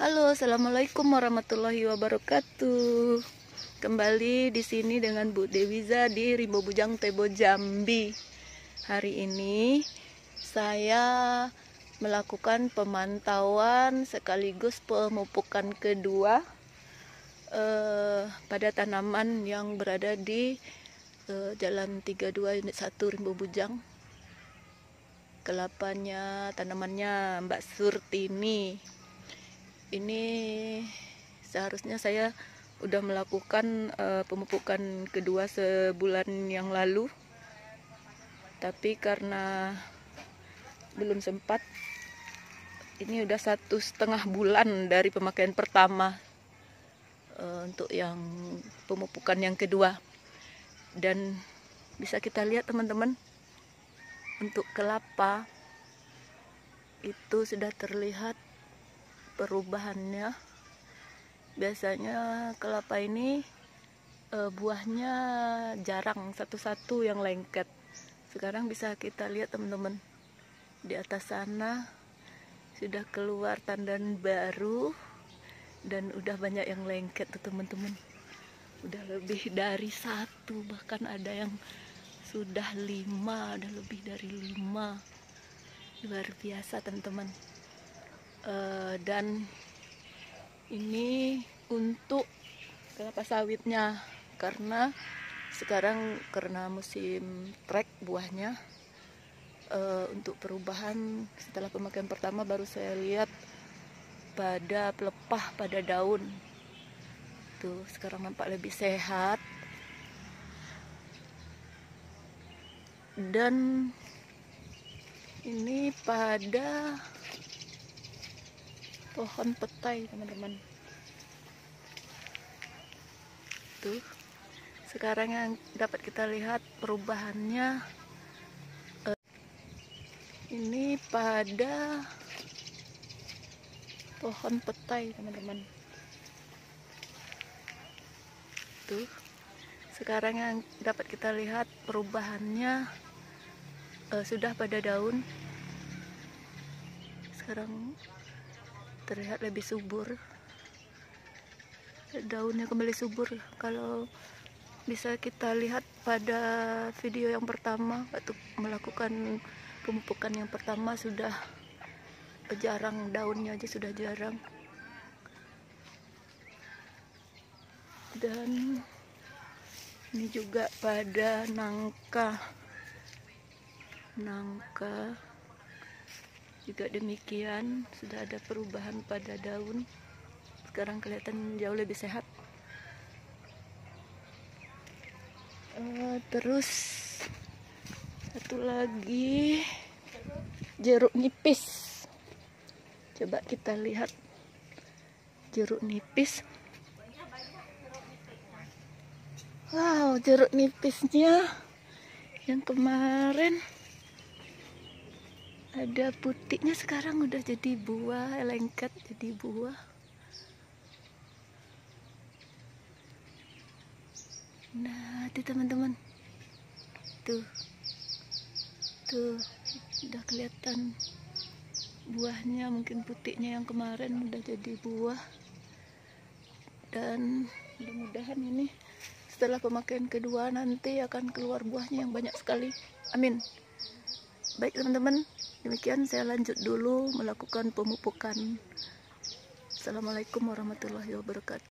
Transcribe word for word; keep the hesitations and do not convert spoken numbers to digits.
Halo, assalamualaikum warahmatullahi wabarakatuh. Kembali di sini dengan Bu Dewiza di Rimbo Bujang Tebo Jambi. Hari ini saya melakukan pemantauan sekaligus pemupukan kedua eh, pada tanaman yang berada di eh, Jalan tiga puluh dua Unit satu Rimbo Bujang. Kelapanya, tanamannya Mbak Surtini. Ini seharusnya saya udah melakukan uh, pemupukan kedua sebulan yang lalu, tapi karena belum sempat, ini udah satu setengah bulan dari pemakaian pertama uh, untuk yang pemupukan yang kedua. Dan bisa kita lihat teman-teman, untuk kelapa itu sudah terlihat perubahannya. Biasanya kelapa ini e, buahnya jarang, satu-satu yang lengket. Sekarang bisa kita lihat teman-teman, di atas sana sudah keluar tandan baru dan udah banyak yang lengket tuh teman-teman. Udah lebih dari satu, bahkan ada yang sudah lima, ada lebih dari lima. Luar biasa teman-teman. Uh, dan ini untuk kelapa sawitnya, karena sekarang karena musim trek buahnya, uh, untuk perubahan setelah pemakaian pertama baru saya lihat pada pelepah pada daun tuh, sekarang nampak lebih sehat. Dan ini pada pohon petai teman-teman tuh, sekarang yang dapat kita lihat perubahannya. Uh, ini pada pohon petai teman-teman tuh, sekarang yang dapat kita lihat perubahannya. Uh, sudah pada daun, sekarang terlihat lebih subur, daunnya kembali subur. Kalau bisa kita lihat pada video yang pertama, waktu melakukan pemupukan yang pertama, sudah jarang, daunnya aja sudah jarang. Dan ini juga pada nangka nangka juga demikian, sudah ada perubahan pada daun. Sekarang kelihatan jauh lebih sehat. Uh, terus satu lagi, jeruk nipis. Coba kita lihat jeruk nipis. Wow, jeruk nipisnya yang kemarin ada putihnya, sekarang udah jadi buah, lengket jadi buah. Nah, itu teman-teman, tuh, tuh, udah kelihatan buahnya. Mungkin putihnya yang kemarin udah jadi buah. Dan mudah-mudahan ini setelah pemakaian kedua nanti akan keluar buahnya yang banyak sekali. Amin. Baik teman-teman, demikian saya lanjut dulu melakukan pemupukan. Assalamualaikum warahmatullahi wabarakatuh.